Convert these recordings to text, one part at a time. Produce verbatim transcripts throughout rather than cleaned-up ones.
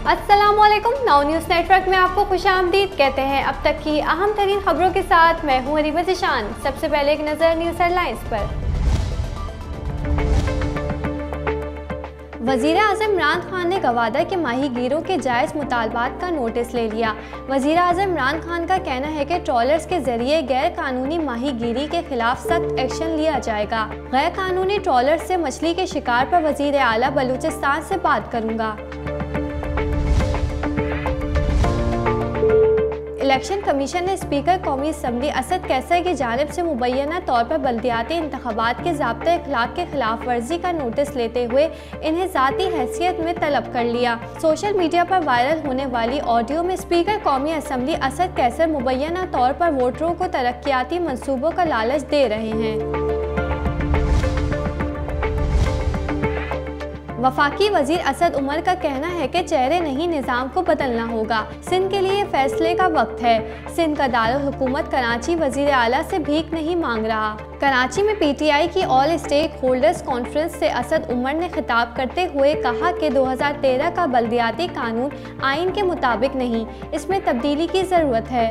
अस्सलामुअलैकुम। Now news network में आपको खुशामदीद कहते हैं। अब तक की अहम तरीन खबरों के साथ मैं हूं अरीबा ज़िशान। सबसे पहले एक नज़र न्यूज़ हेडलाइंस पर। वज़ीर आज़म इमरान खान ने गवादर के माहीगीरों के जायज़ मुतालबात का नोटिस ले लिया। वज़ीर आज़म इमरान खान का कहना है कि ट्रॉलर्स के जरिए गैर कानूनी माहीगीरी के खिलाफ सख्त एक्शन लिया जाएगा। गैर कानूनी ट्रॉलर्स से मछली के शिकार पर वज़ीर आला बलूचिस्तान से बात करूँगा। इलेक्शन कमीशन ने स्पीकर कौमी असम्बली असद कैसर की जानिब से मुबैना तौर पर बल्दियाती इंतखाबात के ज़ाब्ते अखलाक के खिलाफ वर्जी का नोटिस लेते हुए इन्हें ज़ाती हैसियत में तलब कर लिया। सोशल मीडिया पर वायरल होने वाली ऑडियो में स्पीकर कौमी असम्बली असद कैसर मुबैना तौर पर वोटरों को तरक्याती मंसूबों का लालच दे रहे हैं। वफाकी वजीर असद उमर का कहना है कि चेहरे नहीं निज़ाम को बदलना होगा। सिंध के लिए फैसले का वक्त है। सिंध का दारुल हुकूमत कराची वजीर आला से भीख नहीं मांग रहा। कराची में पीटीआई की ऑल स्टेक होल्डर्स कॉन्फ्रेंस से असद उमर ने खिताब करते हुए कहा कि दो हज़ार तेरह का बल्दियाती कानून आइन के मुताबिक नहीं, इसमें तब्दीली की ज़रूरत है।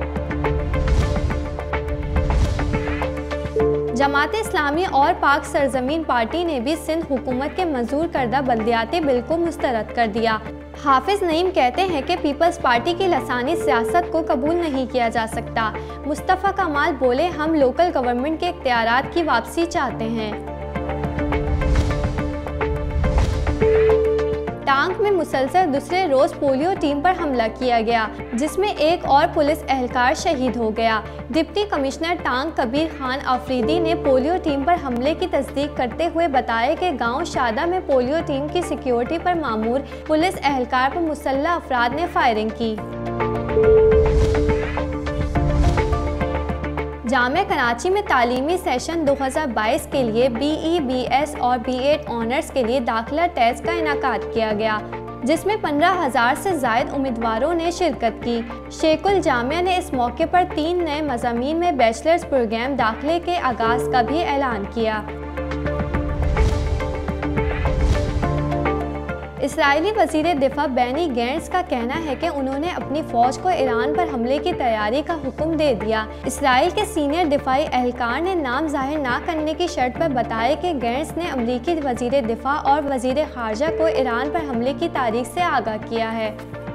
जमात इस्लामी और पाक सरजमीन पार्टी ने भी सिंध हुकूमत के मंजूर करदा बल्दियाती बिल को मुस्तरद कर दिया। हाफिज नईम कहते हैं कि पीपल्स पार्टी की लसानी सियासत को कबूल नहीं किया जा सकता। मुस्तफ़ा कमाल बोले, हम लोकल गवर्नमेंट के इख्तियारात की वापसी चाहते हैं। टांग में मुसलसल दूसरे रोज पोलियो टीम पर हमला किया गया, जिसमें एक और पुलिस एहलकार शहीद हो गया। डिप्टी कमिश्नर टांग कबीर खान आफरीदी ने पोलियो टीम पर हमले की तस्दीक करते हुए बताया कि गांव शादा में पोलियो टीम की सिक्योरिटी पर मामूर पुलिस एहलकार पर मुसल्लह अफराद ने फायरिंग की। जामिया कराची में तालीमी सेशन दो हज़ार बाईस के लिए बीई, बीएस और बीएड ऑनर्स के लिए दाखिला टेस्ट का इनाकाद किया गया, जिसमें पंद्रह हजार से जायद उम्मीदवारों ने शिरकत की। शेखुल जामिया ने इस मौके पर तीन नए मज़ामीन में बैचलर्स प्रोग्राम दाखिले के आगाज़ का भी ऐलान किया। इसराइली वज़ीर दिफा बेनी गैंट्स का कहना है कि उन्होंने अपनी फ़ौज को ईरान पर हमले की तैयारी का हुक्म दे दिया। इसराइल के सीनियर दिफाई एहलकार ने नाम जाहिर ना करने की शर्त पर बताया कि गैंट्स ने अमरीकी वज़ीर दिफा और वज़ीर ख़ारजा को ईरान पर हमले की तारीख से आगाह किया है।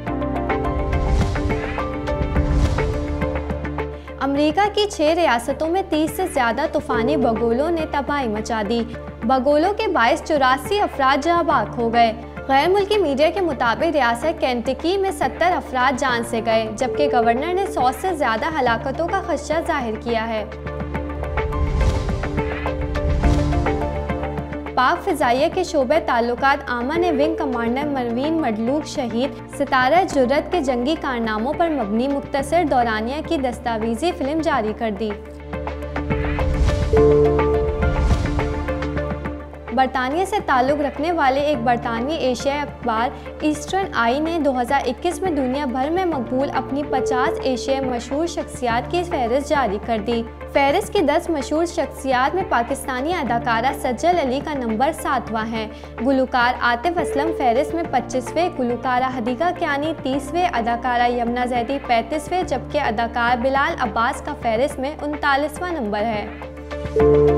अमेरिका की छह रियासतों में तीस से ज़्यादा तूफ़ानी बगोलों ने तबाही मचा दी। बगोलों के बाईस चौरासी अफराद जहाँ बाक हो गए। गैर मुल्की मीडिया के मुताबिक रियासत केंटकी में सत्तर अफराद जान से गए, जबकि गवर्नर ने सौ से ज़्यादा हलाकतों का खदशा जाहिर किया है। पाक फ़िज़ाइया के शोबे ताल्लुकात आमा ने विंग कमांडर मरवीन मडलूक शहीद सितारा जुर्रत के जंगी कारनामों पर मबनी मुख्तसर दौरानिया की दस्तावेज़ी फिल्म जारी कर दी। बरतानिया से ताल्लुक़ रखने वाले एक बरतानवी एशियाई अखबार ईस्टर्न आई ने दो हज़ार इक्कीस में दुनिया भर में मकबूल अपनी पचास एशियाई मशहूर शख्सियात की फहरिस्त जारी कर दी। फहरिस्त की दस मशहूर शख्सियात में पाकिस्तानी अदाकारा सज्जल अली का नंबर सातवां है। गुलकार आतिफ असलम फहरिस्त में पच्चीसवें, गुलकारा हदीका कियानी तीसवें, अदाकारा यमुना जैदी पैंतीसवें, जबकि अदाकार बिलाल अब्बास का फहरिस्त में उनतालीसवां नंबर है।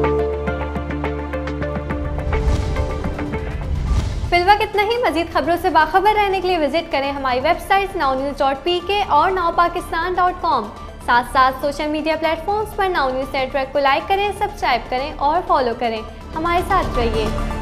फिलहाल इतना ही। मजीद खबरों से बाखबर रहने के लिए विजिट करें हमारी website now news dot P K और नाउ पाकिस्तान डॉट कॉम। साथ साथ सोशल मीडिया प्लेटफॉर्म्स पर नाउ न्यूज़ नेटवर्क को लाइक करें, सब्सक्राइब करें और फॉलो करें। हमारे साथ रहिए।